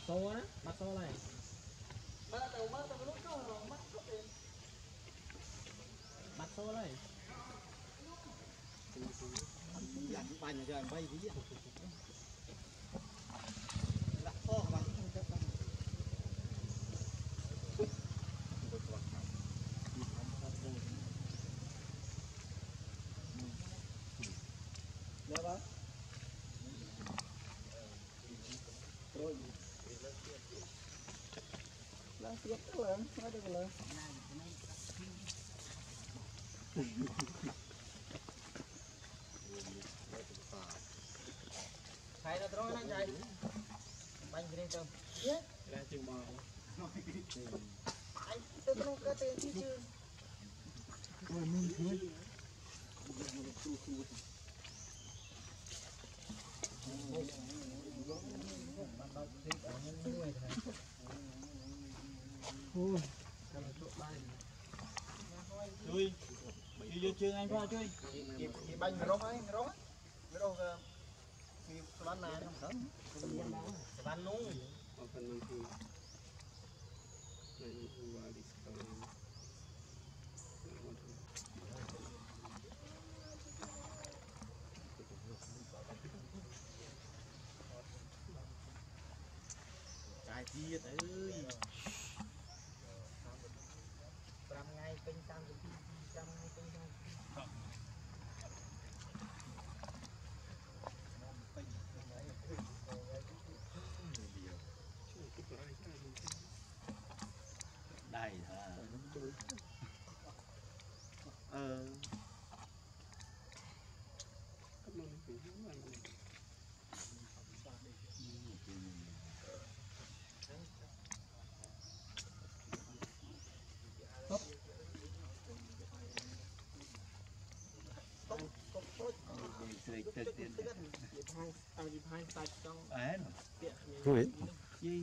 xô á, bắt xô này. Bắt xô này. Làm bánh rồi bay đi. Đặt kho mà. Được không? Rồi. Đang tiếp lên, nói được lên. Thầy nó trôi nó chạy. Bánh cái này tôm. Ra chừng mò. Anh tôi không có tiền chứ chứ. Ôi mình thôi. Ôi, chui, chui vô chương anh qua chui. Cái bánh mì rong ấy, mì rong thì bán này không sớm. Bán nung. Cái gì ơi. 5 ngày kênh sang cái 100 ngày kênh sang. Đây hả? Rồi. Gì?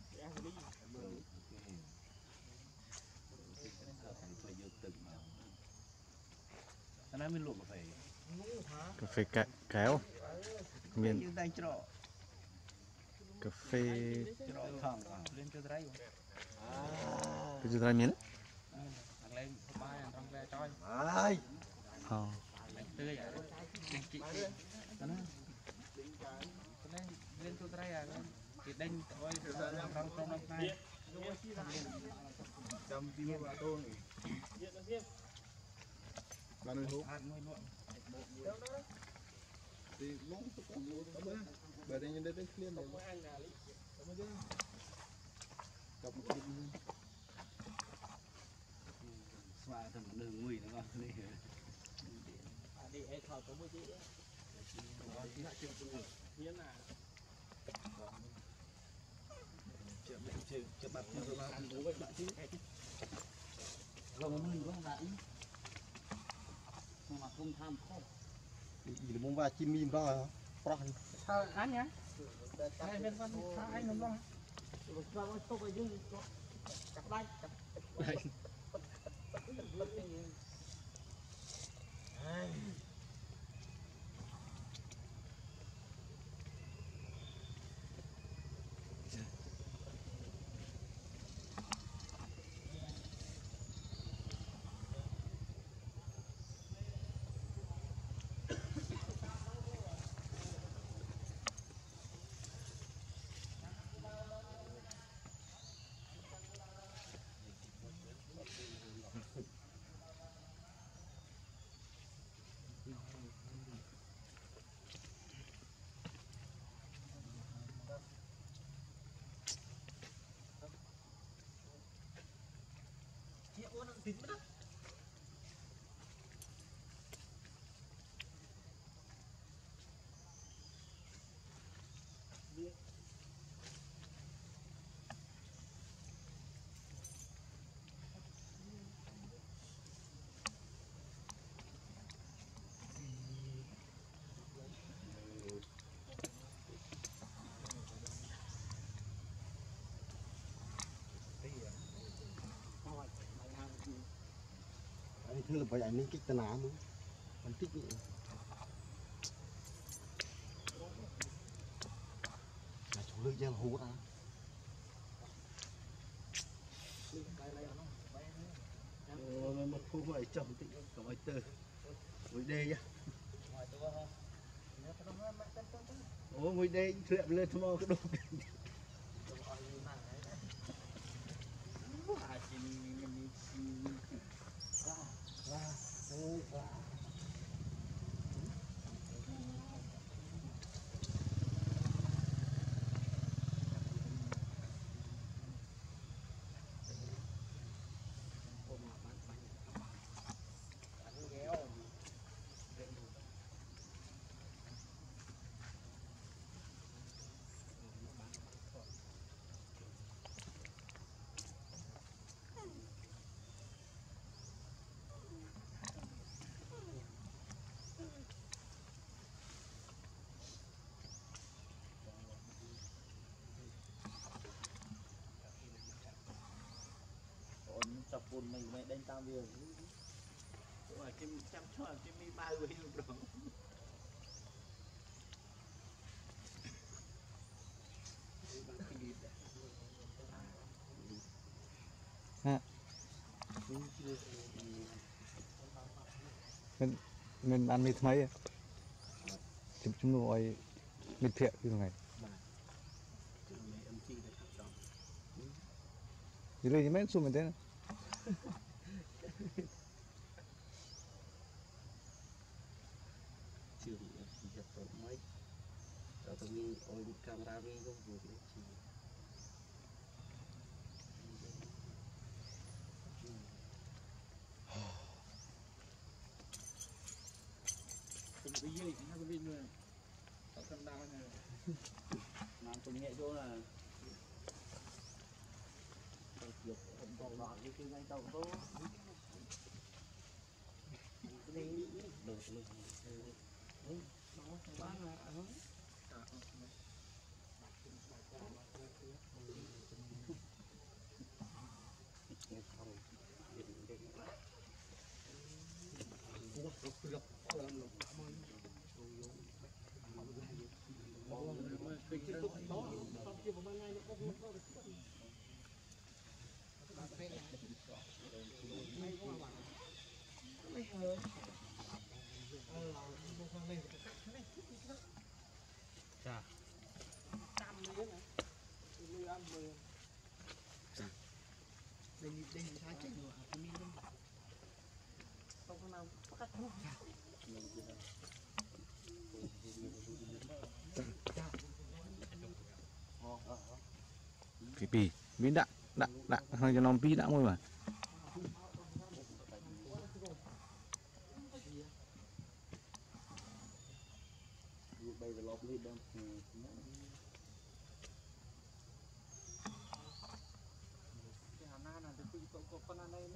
Anh nói mình luộc Cà phê kéo. Miền cà phê lên cho trái cái gì đây miền? lên ba trong le trôi Ai. tươi à chị lên cho trái à chị đánh ôi trong năm nay trong video bà tôi bà nuôi hút thì luôn bà đây nhìn đây tới liên này cầm một xoa thằng đường nguy nó ngon đi đi thọ có một gì chưa bắt chưa bắt ăn với bạn chứ rồi mình có lại mà không tham không gì là mông va chim mìm đó hả sao anh nhá đây bên con sao anh không lo rồi tôi phải dừng cặp đây thịt đó thứ là phải ảnh nên kích tân á nữa còn kích nữa là chủ lực ra là hút á cũng phải trồng tí có ai từ ngồi đây nhá ngồi đây chuyện lên thua cái đồ tập buồn mình mày đánh tao vừa rồi cái chăm cho cái mi ba người rồi ha mình ăn mít mấy chúng nuôi mít thiện như này thì đây mấy xu mình thế này trường nhập tổ máy rồi tôi đi ôi camera đi không vừa được cùng cái gì nó có viên người tao cầm đao này làm cùng nhẹ chỗ là dục không còn đọt đi cái ngay tàu tốt cái đi được luôn nó bán là đây sai chứ không có nào cắt thuốc pi bí đặng hơi cho nó pi đặng thôi mà bây giờ lọp lên đâu cái hàng na là từ có con ăn đây nữa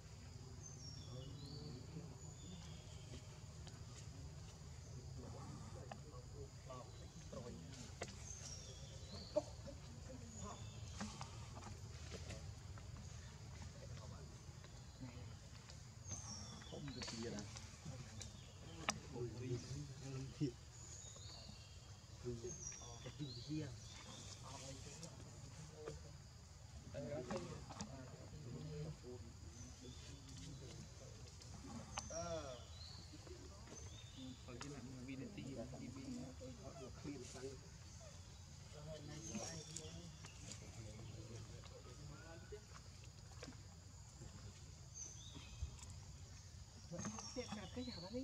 không được gì là ôi thiệt cái gì cái nhà đó đi